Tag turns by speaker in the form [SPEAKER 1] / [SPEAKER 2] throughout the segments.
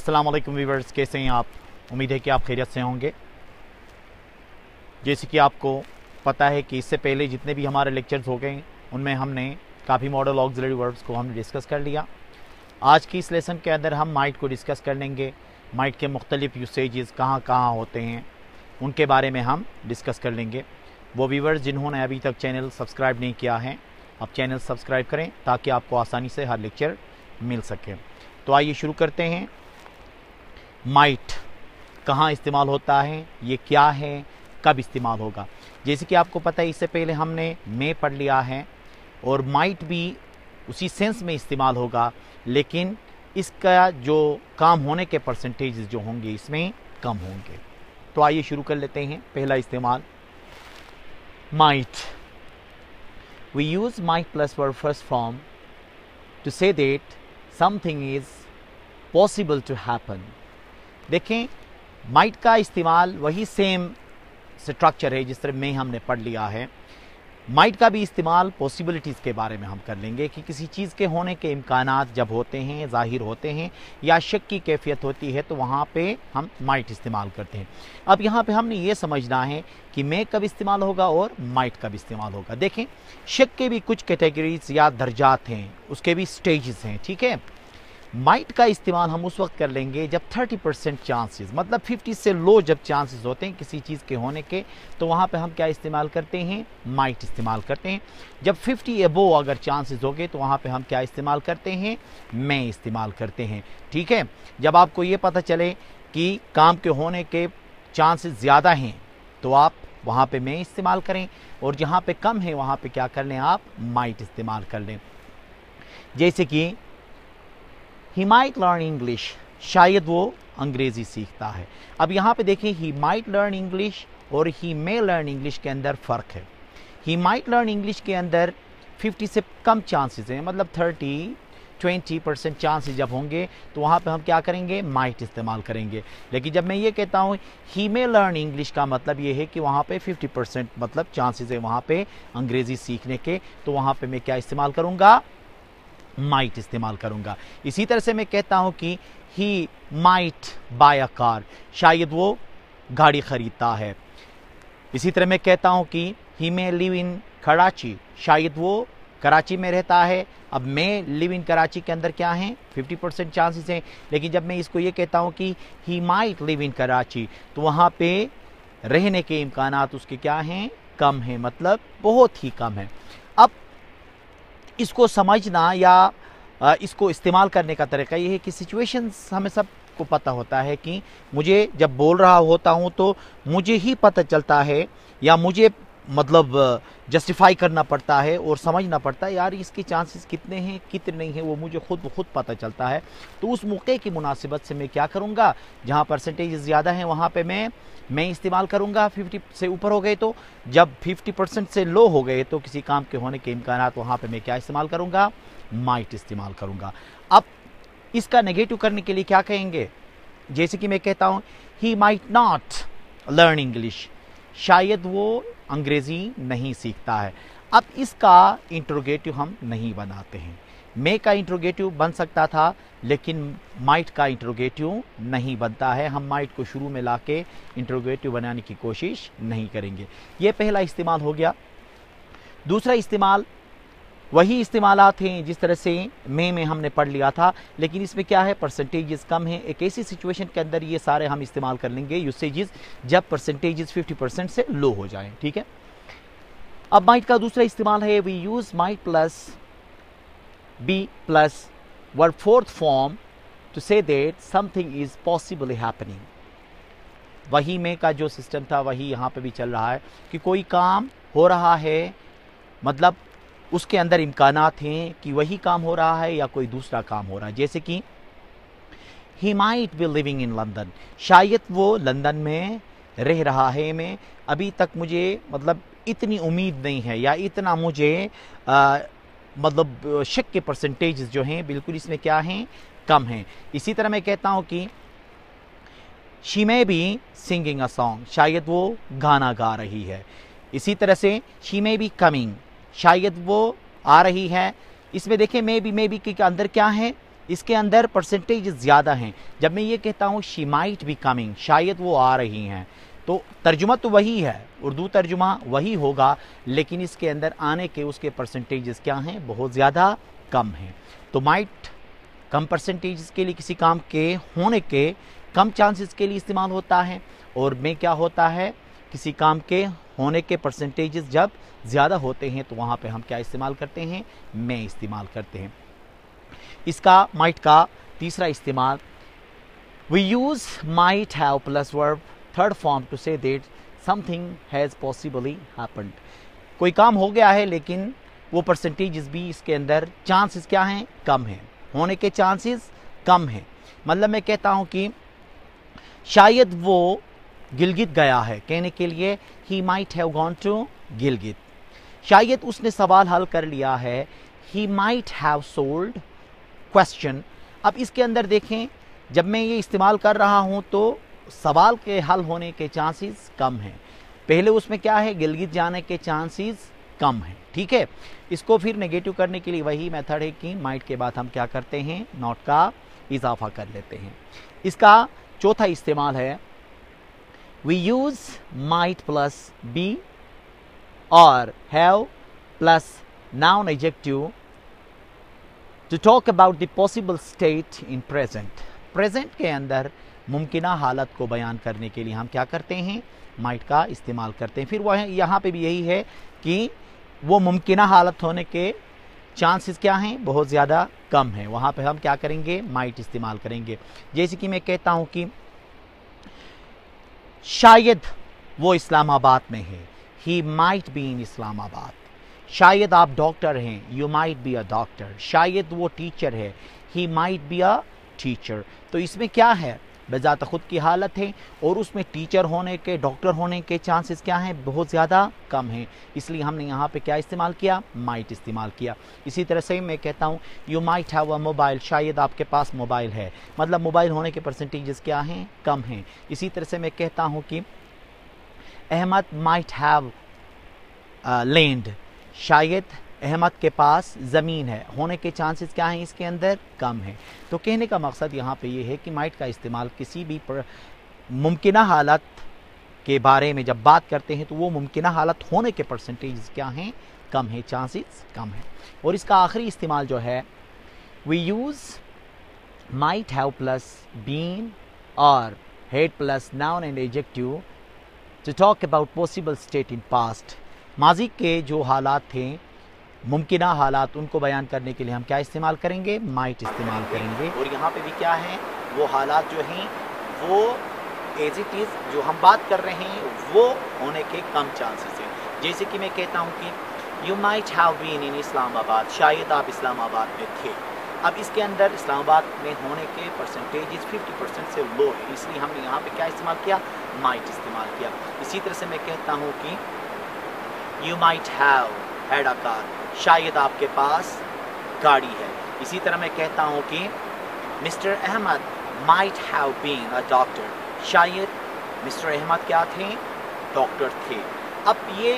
[SPEAKER 1] अस्सलाम वालेकुम व्यूअर्स, कैसे हैं आप? उम्मीद है कि आप खैरियत से होंगे। जैसे कि आपको पता है कि इससे पहले जितने भी हमारे लेक्चर्स हो गए उनमें हमने काफ़ी मॉडल ऑक्सिलरी वर्ब्स को हमने डिस्कस कर लिया। आज की इस लेसन के अंदर हम माइट को डिस्कस कर लेंगे। माइट के मुख्तलिफ यूसेजेस कहाँ कहाँ होते हैं उनके बारे में हम डिस्कस कर लेंगे। वो व्यूअर्स जिन्होंने अभी तक चैनल सब्सक्राइब नहीं किया है, आप चैनल सब्सक्राइब करें ताकि आपको आसानी से हर लेक्चर मिल सके। तो आइए शुरू करते हैं। माइट कहाँ इस्तेमाल होता है, ये क्या है, कब इस्तेमाल होगा। जैसे कि आपको पता है इससे पहले हमने मे पढ़ लिया है और माइट भी उसी सेंस में इस्तेमाल होगा, लेकिन इसका जो काम होने के परसेंटेज जो होंगे इसमें कम होंगे। तो आइए शुरू कर लेते हैं। पहला इस्तेमाल might. We use might plus verb first form to say that something is possible to happen. देखें, माइट का इस्तेमाल वही सेम स्ट्रक्चर है जिस तरह में हमने पढ़ लिया है। माइट का भी इस्तेमाल पॉसिबिलिटीज़ के बारे में हम कर लेंगे कि किसी चीज़ के होने के इम्कानात जब होते हैं, ज़ाहिर होते हैं या शक की कैफियत होती है तो वहाँ पे हम माइट इस्तेमाल करते हैं। अब यहाँ पे हमने ये समझना है कि मे कब इस्तेमाल होगा और माइट कब इस्तेमाल होगा। देखें, शक के भी कुछ कैटेगरीज या दर्जात हैं, उसके भी स्टेजेस हैं, ठीक है। माइट का इस्तेमाल हम उस वक्त कर लेंगे जब 30% चांसेस, मतलब 50 से लो जब चांसेस होते हैं किसी चीज़ के होने के, तो वहाँ पे हम क्या इस्तेमाल करते हैं, माइट इस्तेमाल करते हैं। जब 50 अबोव अगर चांसेस हो गए तो वहाँ पे हम क्या इस्तेमाल करते हैं, मे इस्तेमाल करते हैं, ठीक है। जब आपको ये पता चले कि काम के होने के चांसेस ज़्यादा हैं तो आप वहाँ पे मे इस्तेमाल करें, और जहाँ पे कम है वहाँ पे क्या कर लें, आप माइट इस्तेमाल कर लें। जैसे कि ही माइट लर्न इंग्लिश, शायद वो अंग्रेज़ी सीखता है। अब यहाँ पे देखिए, ही माइट लर्न इंग्लिश और ही मे लर्न इंग्लिश के अंदर फ़र्क है। ही माइट लर्न इंग्लिश के अंदर 50 से कम चांसेस हैं, मतलब 20% चांसेस जब होंगे तो वहाँ पे हम क्या करेंगे, माइट इस्तेमाल करेंगे। लेकिन जब मैं ये कहता हूँ ही मे लर्न इंग्लिश का मतलब ये है कि वहाँ पे 50% मतलब चांसेस है वहाँ पे अंग्रेज़ी सीखने के, तो वहाँ पे मैं क्या इस्तेमाल करूँगा, माइट इस्तेमाल करूंगा। इसी तरह से मैं कहता हूं कि he might buy a car, शायद वो गाड़ी खरीदता है। इसी तरह मैं कहता हूं कि ही मे लिव इन कराची, शायद वो कराची में रहता है। अब मैं लिव इन कराची के अंदर क्या है, 50% चांसेस हैं। लेकिन जब मैं इसको ये कहता हूं कि he might live in Karachi, तो वहां पे रहने के इम्कानात उसके क्या हैं, कम हैं, मतलब बहुत ही कम है। अब इसको समझना या इसको इस्तेमाल करने का तरीका ये है कि सिचुएशंस हमें सबको पता होता है कि मुझे जब बोल रहा होता हूँ तो मुझे ही पता चलता है या मुझे मतलब जस्टिफाई करना पड़ता है और समझना पड़ता है यार इसके चांसेस कितने हैं कितने नहीं हैं, वो मुझे खुद पता चलता है। तो उस मौके की मुनासिबत से मैं क्या करूँगा, जहाँ परसेंटेज ज़्यादा हैं वहाँ पे मैं इस्तेमाल करूँगा। 50 से ऊपर हो गए तो, जब 50% से लो हो गए तो किसी काम के होने के इम्कानात, वहाँ पे मैं क्या इस्तेमाल करूँगा, माइट इस्तेमाल करूँगा। अब इसका नेगेटिव करने के लिए क्या कहेंगे, जैसे कि मैं कहता हूँ he might not learn English, शायद वो अंग्रेज़ी नहीं सीखता है। अब इसका इंट्रोगेटिव हम नहीं बनाते हैं। मे का इंट्रोगेटिव बन सकता था लेकिन माइट का इंट्रोगेटिव नहीं बनता है। हम माइट को शुरू में लाके इंट्रोगेटिव बनाने की कोशिश नहीं करेंगे। ये पहला इस्तेमाल हो गया। दूसरा इस्तेमाल वही इस्तेमालात हैं जिस तरह से मे में हमने पढ़ लिया था, लेकिन इसमें क्या है, परसेंटेजेस कम है। एक ऐसी सिचुएशन के अंदर ये सारे हम इस्तेमाल कर लेंगे यूसेजेस जब परसेंटेजेस 50% से लो हो जाएं, ठीक है। अब माइट का दूसरा इस्तेमाल है, we use might plus be plus verb fourth form to say that something is possibly happening. वही मे का जो सिस्टम था वही यहाँ पे भी चल रहा है कि कोई काम हो रहा है, मतलब उसके अंदर इम्कानात हैं कि वही काम हो रहा है या कोई दूसरा काम हो रहा है। जैसे कि he might be living in London, शायद वो लंदन में रह रहा है। मैं अभी तक मुझे मतलब इतनी उम्मीद नहीं है या इतना मुझे मतलब शक के परसेंटेज जो हैं बिल्कुल इसमें क्या हैं, कम हैं। इसी तरह मैं कहता हूँ कि she may be singing a song, शायद वो गाना गा रही है। इसी तरह से शी मे बी कमिंग, शायद वो आ रही है। इसमें देखें मे बी के अंदर क्या है, इसके अंदर परसेंटेज ज़्यादा हैं। जब मैं ये कहता हूँ शी माइट बी कमिंग, शायद वो आ रही हैं, तो तर्जुमा तो वही है, उर्दू तर्जुमा वही होगा, लेकिन इसके अंदर आने के उसके परसेंटेजेस क्या हैं, बहुत ज़्यादा कम हैं। तो माइट कम परसेंटेज के लिए, किसी काम के होने के कम चांसेस के लिए इस्तेमाल होता है, और में क्या होता है, किसी काम के होने के परसेंटेजेस जब ज़्यादा होते हैं तो वहाँ पे हम क्या इस्तेमाल करते हैं, में इस्तेमाल करते हैं। इसका माइट का तीसरा इस्तेमाल, we use might have plus verb third form to say that something has possibly happened. कोई काम हो गया है लेकिन वो परसेंटेजेस भी इसके अंदर चांसेस क्या हैं, कम हैं, होने के चांसेस कम हैं। मतलब मैं कहता हूँ कि शायद वो गिलगित गया है, कहने के लिए he might have gone to Gilgit. शायद उसने सवाल हल कर लिया है, he might have solved question. अब इसके अंदर देखें, जब मैं ये इस्तेमाल कर रहा हूँ तो सवाल के हल होने के चांसेस कम हैं, पहले उसमें क्या है, गिलगित जाने के चांसेस कम हैं। ठीक है, इसको फिर नेगेटिव करने के लिए वही मेथड है कि माइट के बाद हम क्या करते हैं, नॉट का इजाफा कर लेते हैं। इसका चौथा इस्तेमाल है, we use might plus be और have plus noun adjective to talk about the possible state in present. Present के अंदर मुमकिना हालत को बयान करने के लिए हम क्या करते हैं, माइट का इस्तेमाल करते हैं। फिर वह यहाँ पे भी यही है कि वो मुमकिना हालत होने के चांसेस क्या हैं, बहुत ज़्यादा कम है, वहाँ पे हम क्या करेंगे, माइट इस्तेमाल करेंगे। जैसे कि मैं कहता हूँ कि शायद वो इस्लामाबाद में है, he might be in Islamabad. शायद आप डॉक्टर हैं, you might be a doctor. शायद वो टीचर है, he might be a teacher. तो इसमें क्या है, बजात खुद की हालत है, और उसमें टीचर होने के, डॉक्टर होने के चांसेस क्या हैं, बहुत ज़्यादा कम हैं, इसलिए हमने यहाँ पे क्या इस्तेमाल किया, माइट इस्तेमाल किया। इसी तरह से मैं कहता हूँ you might have a mobile, शायद आपके पास मोबाइल है, मतलब मोबाइल होने के परसेंटेजेस क्या हैं, कम हैं। इसी तरह से मैं कहता हूँ कि अहमद माइट हैव लैंड, शायद अहमद के पास ज़मीन है, होने के चांसेस क्या हैं, इसके अंदर कम है। तो कहने का मकसद यहाँ पे ये है कि माइट का इस्तेमाल किसी भी मुमकिना हालत के बारे में जब बात करते हैं तो वो मुमकिना हालत होने के परसेंटेज क्या हैं, कम है, चांसेस कम है। और इसका आखिरी इस्तेमाल जो है, we use might have plus been और had plus noun and adjective to talk about possible state in past. माजी के जो हालात थे, मुमकिना हालात, उनको बयान करने के लिए हम क्या इस्तेमाल करेंगे, माइट इस्तेमाल करेंगे। और यहाँ पे भी क्या है, वो हालात जो हैं वो एज इट इज़ जो हम बात कर रहे हैं वो होने के कम चांसेस हैं। जैसे कि मैं कहता हूँ कि you might have been in Islamabad, शायद आप इस्लामाबाद में थे। अब इसके अंदर इस्लामाबाद में होने के परसेंटेज 50% से लो है, इसलिए हमने यहाँ पे क्या इस्तेमाल किया, माइट इस्तेमाल किया। इसी तरह से मैं कहता हूँ कि you might have had a car, शायद आपके पास गाड़ी है। इसी तरह मैं कहता हूँ कि mister Ahmad might have been a doctor, शायद मिस्टर अहमद क्या थे, डॉक्टर थे। अब ये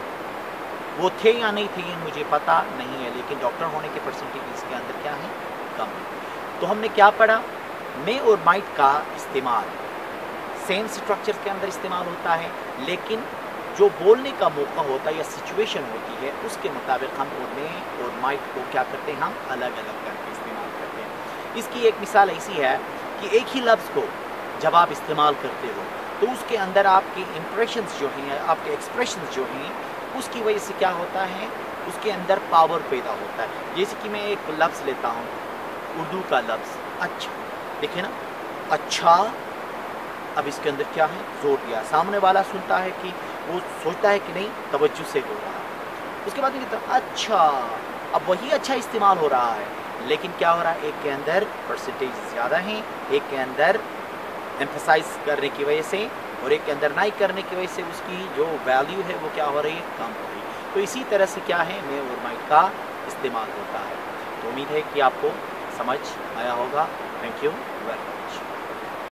[SPEAKER 1] वो थे या नहीं थे ये मुझे पता नहीं है, लेकिन डॉक्टर होने के परसेंटेज इसके अंदर क्या है, कम है। तो हमने क्या पढ़ा, में और माइट का इस्तेमाल सेम स्ट्रक्चर के अंदर इस्तेमाल होता है, लेकिन जो बोलने का मौका होता है या सिचुएशन होती है उसके मुताबिक हम में और माइट को क्या करते हैं, हम अलग अलग करके इस्तेमाल करते हैं। इसकी एक मिसाल ऐसी है कि एक ही लफ्ज़ को जब आप इस्तेमाल करते हो तो उसके अंदर आपके इंप्रेशंस जो हैं, आपके एक्सप्रेशंस जो हैं, उसकी वजह से क्या होता है, उसके अंदर पावर पैदा होता है। जैसे कि मैं एक लफ्ज़ लेता हूँ, उर्दू का लफ्ज़ अच्छा, देखिए ना, अच्छा। अब इसके अंदर क्या है, जोर दिया, सामने वाला सुनता है कि वो सोचता है कि नहीं तवज्जो से हो रहा है, उसके बाद कहता है अच्छा। अब वही अच्छा इस्तेमाल हो रहा है, लेकिन क्या हो रहा है, एक के अंदर परसेंटेज ज़्यादा हैं, एक के अंदर एम्फसाइज करने की वजह से और एक के अंदर नहीं करने की वजह से उसकी जो वैल्यू है वो क्या हो रही है, कम हो रही है। तो इसी तरह से क्या है, में और माइट का इस्तेमाल होता है। तो उम्मीद है कि आपको समझ आया होगा। Thank you very much.